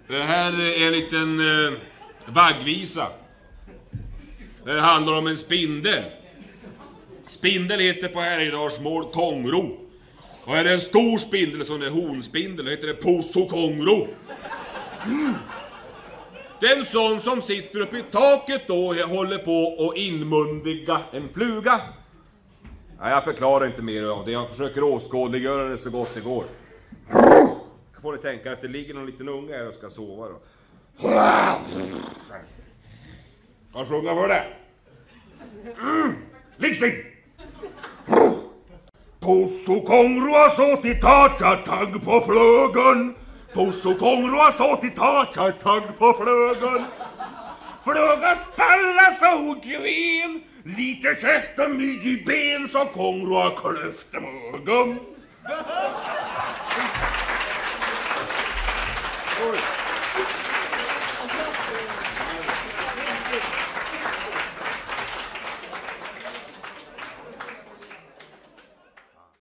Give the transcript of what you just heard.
Det här är en liten vaggvisa. Det handlar om en spindel. Spindel heter på härjedalsmål kongro. Och är det en stor spindel som är honspindel, heter det posokongro. Det är en sån som sitter uppe i taket och håller på och inmundiga en fluga. Nej, jag förklarar inte mer av det. Jag försöker åskådliggöra det så gott det går. Jag får tänka att det ligger någon liten unge här och ska sova då. Kan sjunga för det. Ligg still! Posokongro har sått tagg på flögen. Posokongro har sått tagg på flögen. Flöga spalla så gren. Lite käft och mycket ben så kongro har klöft mögen. Oj.